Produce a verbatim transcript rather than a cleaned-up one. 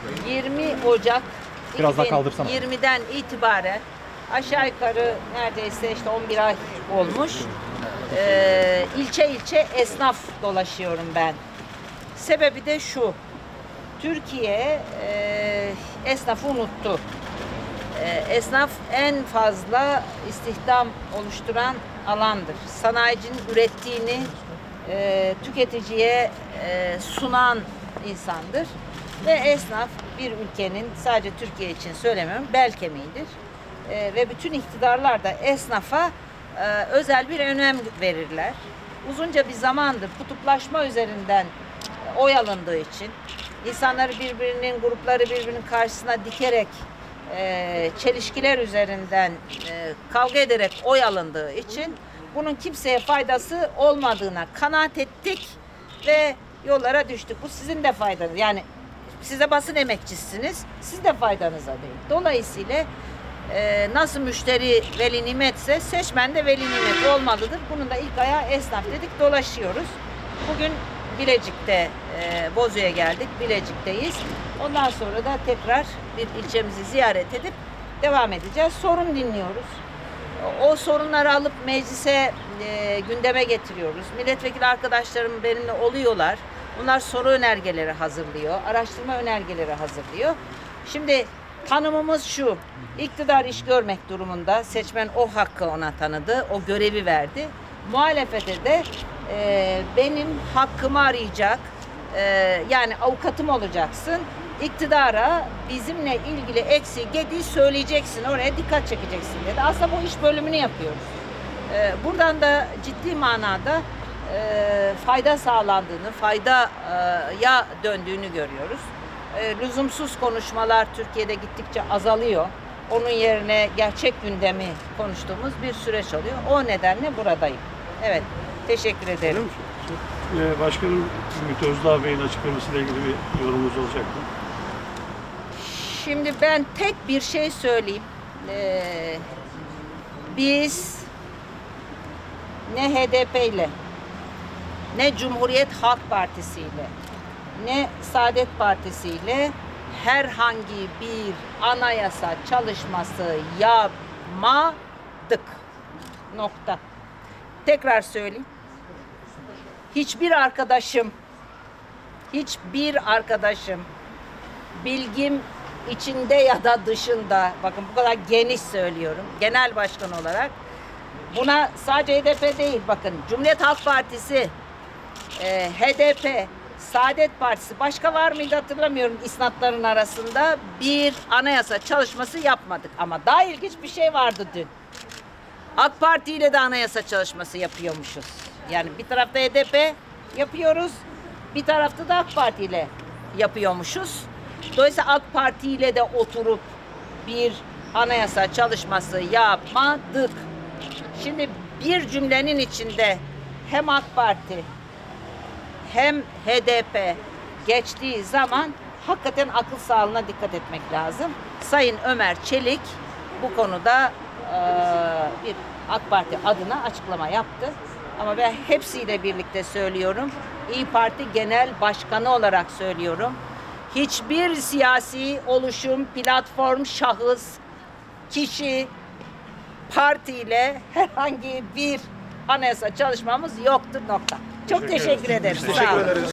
yirmi Ocak Biraz daha kaldırsana. iki bin yirmiden itibaren aşağı yukarı neredeyse işte on bir ay olmuş. Ee, ilçe ilçe esnaf dolaşıyorum ben. Sebebi de şu. Türkiye e, esnafı unuttu. E, esnaf en fazla istihdam oluşturan alandır. Sanayicinin ürettiğini e, tüketiciye e, sunan insandır. Ve esnaf bir ülkenin, sadece Türkiye için söylemiyorum, bel kemiğidir. E, ve bütün iktidarlar da esnafa e, özel bir önem verirler. Uzunca bir zamandır kutuplaşma üzerinden oy alındığı için, insanları birbirinin, grupları birbirinin karşısına dikerek, e, çelişkiler üzerinden e, kavga ederek oy alındığı için bunun kimseye faydası olmadığına kanaat ettik ve yollara düştük. Bu sizin de faydanız. Yani siz de basın emekçisiniz, siz de faydanıza değil. Dolayısıyla e, nasıl müşteri veli nimetse seçmen de veli nimet olmalıdır. Bunun da ilk ayağı esnaf dedik, dolaşıyoruz. Bugün Bilecik'te, e, Bozü'ye geldik. Bilecik'teyiz. Ondan sonra da tekrar bir ilçemizi ziyaret edip devam edeceğiz. Sorun dinliyoruz. O sorunları alıp meclise e, gündeme getiriyoruz. Milletvekili arkadaşlarım benimle oluyorlar. Bunlar soru önergeleri hazırlıyor. Araştırma önergeleri hazırlıyor. Şimdi tanımımız şu. İktidar iş görmek durumunda. Seçmen o hakkı ona tanıdı. O görevi verdi. Muhalefete de e, benim hakkımı arayacak. E, yani avukatım olacaksın. İktidara bizimle ilgili eksiği, gediği söyleyeceksin. Oraya dikkat çekeceksin dedi. Aslında bu iş bölümünü yapıyoruz. E, buradan da ciddi manada e, fayda sağlandığını, faydaya döndüğünü görüyoruz. E, lüzumsuz konuşmalar Türkiye'de gittikçe azalıyor. Onun yerine gerçek gündemi konuştuğumuz bir süreç oluyor. O nedenle buradayım. Evet, teşekkür ederim. Ee, Başkanım, Ümit Özdağ Bey'in açıklamasıyla ilgili bir yorumunuz olacak mı? Şimdi ben tek bir şey söyleyeyim. Ee, biz ne H D P ile, ne Cumhuriyet Halk Partisi ile, ne Saadet Partisi ile herhangi bir anayasa çalışması yapmadık. Nokta. Tekrar söyleyeyim. Hiçbir arkadaşım, hiçbir arkadaşım bilgim içinde ya da dışında, bakın bu kadar geniş söylüyorum, genel başkan olarak, buna sadece H D P değil, bakın Cumhuriyet Halk Partisi, e, H D P, Saadet Partisi, başka var mıydı hatırlamıyorum isnatların arasında, bir anayasa çalışması yapmadık. Ama daha ilginç bir şey vardı dün. AK Parti ile de anayasa çalışması yapıyormuşuz. Yani bir tarafta H D P yapıyoruz, bir tarafta da AK Parti ile yapıyormuşuz. Dolayısıyla AK Parti ile de oturup bir anayasa çalışması yapmadık. Şimdi bir cümlenin içinde hem AK Parti hem H D P geçtiği zaman hakikaten akıl sağlığına dikkat etmek lazım. Sayın Ömer Çelik bu konuda e, bir AK Parti adına açıklama yaptı. Ama ben hepsiyle birlikte söylüyorum. İYİ Parti Genel Başkanı olarak söylüyorum. Hiçbir siyasi oluşum, platform, şahıs, kişi, partiyle herhangi bir anayasa çalışmamız yoktur. Nokta. Çok teşekkür, teşekkür ederim. Teşekkür ederiz.